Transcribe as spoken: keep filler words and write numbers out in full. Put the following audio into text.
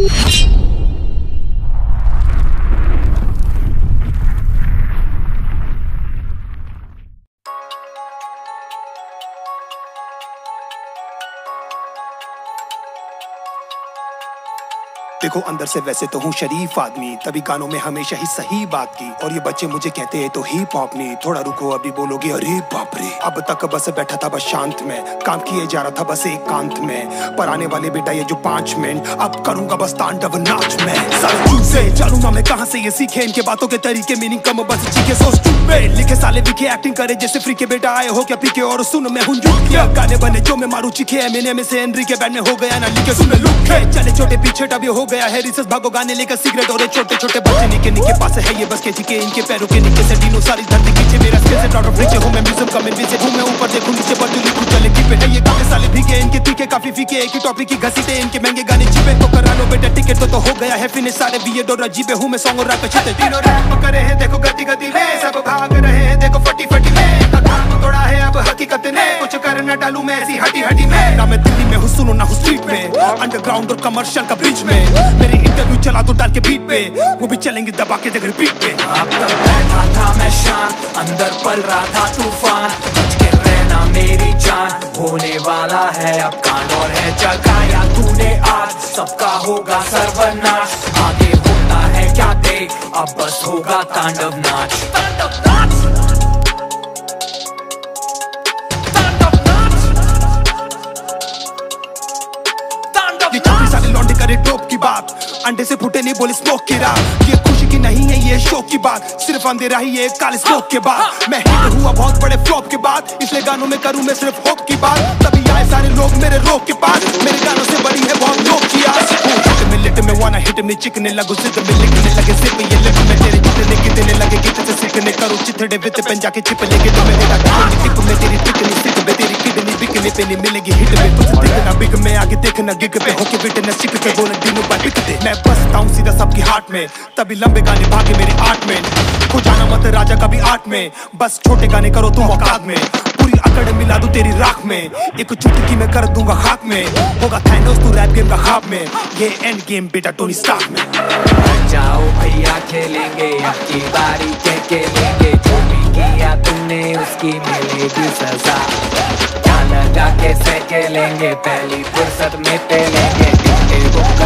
देखो अंदर से वैसे तो हूँ शरीफ आदमी, तभी गानों में हमेशा ही सही बात की। और ये बच्चे मुझे कहते हैं तो हिप हॉप नहीं, थोड़ा रुको अभी बोलोगे अरे बाप रे। अब तक बस बैठा था बस शांत में, काम किए जा रहा था बस एकांत में। पर आने वाले बेटा ये जो पांच मिनट अब करूंगा बस तांडव नाच में। साले से जानू ना मैं कहाँ से ये सीखे, इनके बातों के तरीके मीनिंग कम बस चीखे। सो स्टूपिड लिखे साले विखे एक्टिंग करे जैसे फ्री के बेटा आए हो क्या पीके। और सुन मैं हूँ गाने बने जो मैं मारू चीखे है, मैंने में से एनरी के बैंड में हो गया ना लिखे। सुन लुक चले छोटे पीछे टबे हो गया है रिसर्च, भागो गाने लेकर सिगरेट और छोटे छोटे बच्चे निके निके पास है ये बस के जिके। इनके पैरों के नीचे से डीनो सारी धरती खींचे। मेरा स्किल से आउट ऑफ रीच हूं मैं म्यूजियम का मैं विजिट हूं मैं, ऊपर देखूं नीचे पर लिखूं चले की पे है ये काफी साले भीगे। इनके तीखे काफी फीके, एक ही टॉपिक की घसीटे, इनके महंगे गाने छिपे। तो करा लो बेटा टिकट तो, तो हो गया है फिनिश। सारे बीए डोरा जीबे हूं मैं सॉन्ग और रैप छते। तीनों रैप करे हैं देखो गति गति में, सब भाग रहे हैं देखो फटी फटी में। कथा तोड़ा है अब हकीकत ने, कुछ कर न डालूं मैं ऐसी हटी हटी में। ना मैं दिल्ली में हूं सुनो ना हूं स्ट्रीट में, अंडरग्राउंड और कमर्शियल का बीच में। मेरे इंटरव्यू चला तो डाल के बीट पे, वो भी चलेंगे दबा के देख रिपीट पे। अब तक बैठा था मैं शांत, अंदर पल रहा था तूफान। बच के रहना मेरी जान, होने वाला है अब कांड। और है जगाया तूने आज, सबका होगा सर्वनाश। आगे होता है क्या देख, अब बस होगा तांडव नाच। तांडव नाच, तांडव नाच, तांडव नाच। सारे लौंडे करे डोप की बात, अंडे से फूटे नहीं बोले स्मोक की रात। ये खुशी की नहीं है ये शौक की बात, सिर्फ अंधेरा ही है काले स्मोक के बाद। मैं हिट हुआ बहुत बड़े फ्लॉप के बाद, इसलिए गानों में करूं मैं सिर्फ होप की बात। तभी आए सारे लोग मेरे रोक के पास, मेरे गानों से बड़ी है बहुत लोग की आस। हिट में लिट में वाना हिट में चिकने लगो, जिद में लिखने लगे सिर्फ ये लिट में तेरे जितने कितने लगे गीत से सीखने करो चिथड़े वित पेन जाके छिप लेके। तो मैं तेरा गाने टिक में तेरी टिकनी सिक में तेरी किडनी बिकने पे नहीं मिलेगी हिट में। तुझे देखना बिग में आगे देखना गिग पे होके विटनेस चिक पे बोलना दिनों पर बिक दे। मैं बसता हूँ सीधा सबकी हार्ट में, तभी लंबे गाने भागे मेरे आर्ट में। खो जाना मत राजा कभी आर्ट में, बस छोटे गाने करो तुम औकात में। पूरी अकड़ मिला दूं तेरी राख में, एक चुटकी में कर दूंगा खाक में। होगा थैनोस तू रैप गेम का ख्वाब में, ये एंड गेम बेटा टोनी स्टार्क में। जाओ भैया खेलेंगे अब की बारी कह के लेंगे, जो भी किया तुमने उसकी मिलेगी सजा। क्या लगा के सह के लेंगे, पहली फुर्सत में पे लेंगे।